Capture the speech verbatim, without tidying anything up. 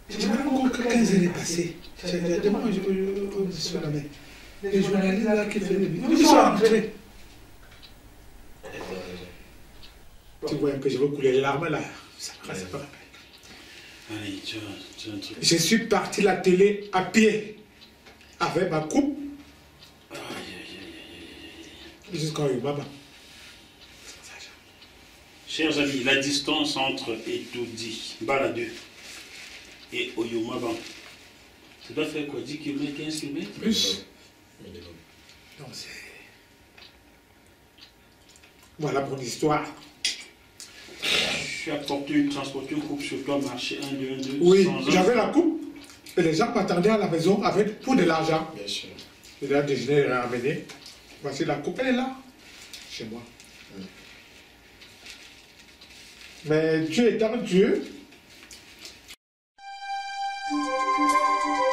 Je me rends compte que quinze années passées, j'ai demandé sur la main. Les journalistes là qui faisaient des vidéos, ils sont rentrés. Tu vois que je veux couler les larmes là. Ça me reste pas. Allez, tu as, tu as un truc. Je suis parti à la télé à pied avec ma coupe. Aïe, aïe, aïe, aïe. Jusqu'en Yubaba. Chers amis, la distance entre Etoudi, Baladeux et Oyomaba, ça doit faire quoi, dix kilomètres, quinze kilomètres? Plus. Non, c'est... Voilà pour l'histoire. Tu as porté une, transporté une coupe sur toi, marché un, deux, un, deux. Oui, j'avais la coupe. Et les gens m'attendaient à la maison avec pour de l'argent. Bien sûr. Il a déjeuné, il a ramené. Voici la coupe, elle est là, chez moi. Mm. Mais Dieu étant Dieu.